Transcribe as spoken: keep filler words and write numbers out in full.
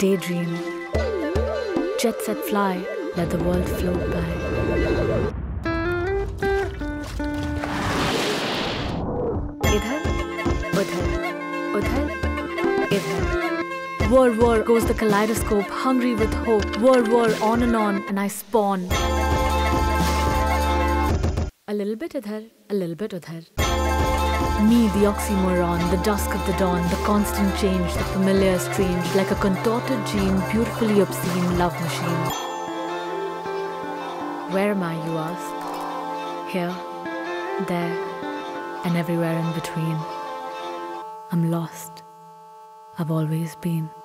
Daydream. Jet set fly, let the world float by. Idhar, Udhar, Udhar, Idhar. Whirr, whirr goes the kaleidoscope, hungry with hope. Whirr, whirr, on and on, and I spawn. A little bit Idhar, a little bit Udhar. Me, the oxymoron, the dusk of the dawn, the constant change, the familiar strange, like a contorted dream, beautifully obscene love machine. Where am I, you ask? Here, there, and everywhere in between. I'm lost. I've always been.